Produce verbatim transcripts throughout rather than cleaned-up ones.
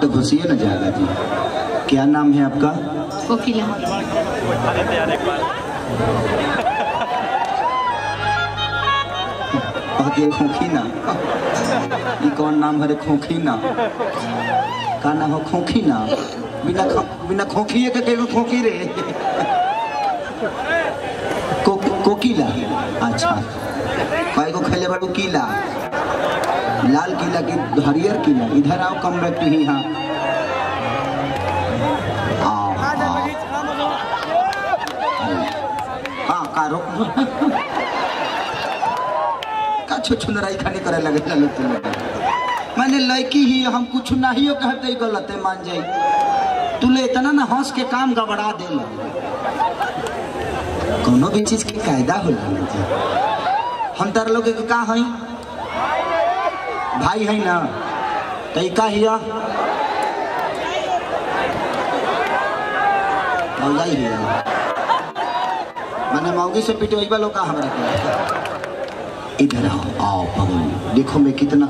तो घुसिए न जाएगा जी। क्या नाम है आपका? कोकिला। खोखी ना, ये कौन नाम है रे? खोखी ना का नाम हो? खोखी ना, बिना खो, बिना खोखिए के के खोखी रे। को, कोकिला। अच्छा, कई को खेले बड़ू किला, लाल किला की हरियर किला। इधर आओ, कम बैक टू ही। हाँ हाँ कारो का छुछु लड़ाई खाने करे लगे चलो तुम। मैंने लड़की ही हम कुछ नहीं हो कहते ही गलत है मान जाई। तुले इतना ना हंस के काम गबड़ा दे। कोनो भी चीज के कायदा होला जी। हम तार लोग के का हई भाई है ना, तई का हिया मौलाई हिया। मैंने मौगी से पिटवाई लोग का हमरा के। इधर आओ, आओ पगलू, देखो मैं कितना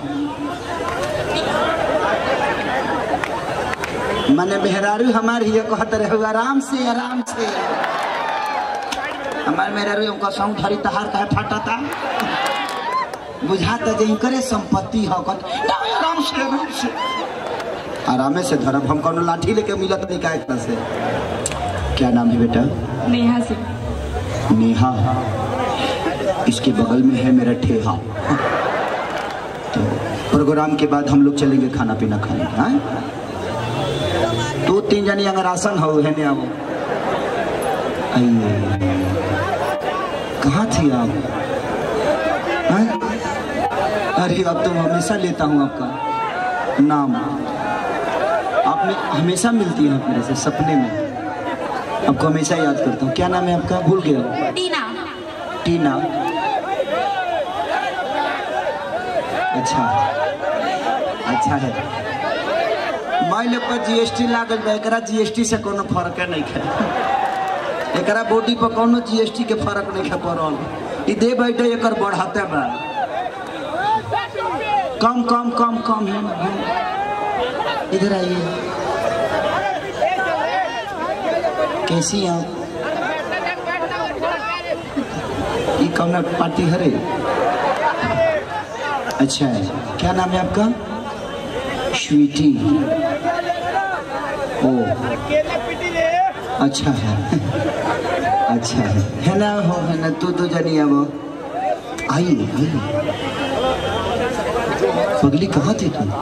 मैंने मेहरारू हमारे ही कहते रहे आराम से आराम से। हमारे मेहरारू उनका सौंग धरी तहार कहे फटा था बुझाता जे करे संपत्ति हो आराम से आराम से आरामे से धरब। हम कोनो लाठी लेके मिलत नहीं का एक से। क्या नाम है बेटा? नेहा से। नेहा, इसके बगल में है मेरा ठेहा। तो प्रोग्राम के बाद हम लोग चलेंगे खाना पीना खाने। हाँ दो तीन जनी अगर आसन हो है ना वो। कहाँ थी आप? हाँ? अरे अब तो हमेशा लेता हूँ आपका नाम। आपने हमेशा मिलती है मेरे से सपने में, आपको हमेशा याद करता हूँ। क्या नाम है आपका? भूल गया। टीना। टीना, अच्छा अच्छा है। माइल पर जीएसटी लागल बा, एकरा जीएसटी से कोनो फर्क नहीं है। एकरा बॉडी पर कोनो जीएसटी के फर्क नहीं है पड़ल। ई दे बैठे एकर बढ़ाते बा। कम कम कम कम है। इधर आइए। कैसी आप? ये कौन पार्टी हरे? अच्छा है। क्या नाम है आपका? स्वीटी। ओ अच्छा है अच्छा है है ना हो है ना। तू तो जानी अब आइए आइए। पगली कहाँ थी तू?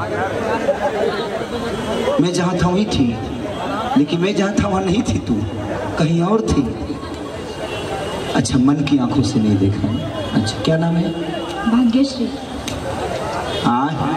मैं जहाँ था वहीं थी, लेकिन मैं जहाँ था वहाँ नहीं थी, तू कहीं और थी। अच्छा, मन की आंखों से नहीं देखा। अच्छा, क्या नाम है? भाग्यश्री। हाँ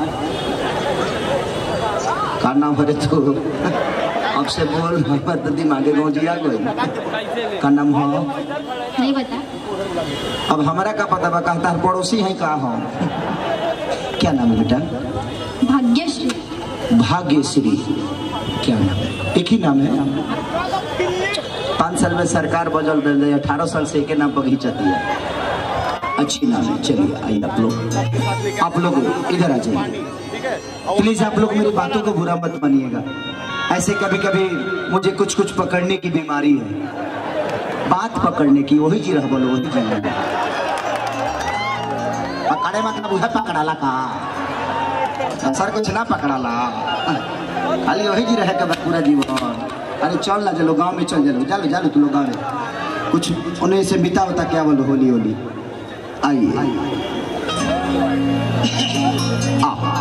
का नाम है तू? अब से बोल, तो दिमागे गौजिया कोई। का नाम हो? नहीं बता। अब हमारा का पता बा? कहता है पड़ोसी है का हो? क्या नाम है बेटा? भाग्यश्री। भाग्यश्री, क्या नाम है? एक ही नाम है। पाँच साल में सरकार बदल दे, अठारह साल से एक नाम पर घिंचती है। अच्छी नाम है। चलिए आइए आप लोग, आप लोग इधर आ जाइए प्लीज। आप लोग मेरी बातों को बुरा मत मानिएगा। ऐसे कभी कभी मुझे कुछ कुछ पकड़ने की बीमारी है, बात पकड़ने की। वही जी रह बोलो, वही जी पकड़े मतलब वह पकड़ाला का सर कुछ ना पकड़ाला, खाली वही जी रहे कब पूरा जीवन। अरे चल ना, चलो गांव में चल, चलो चलो चलो तुम लोग गाँव में कुछ उन्हें से बिता होता। क्या बोलो? होली होली। आइए आ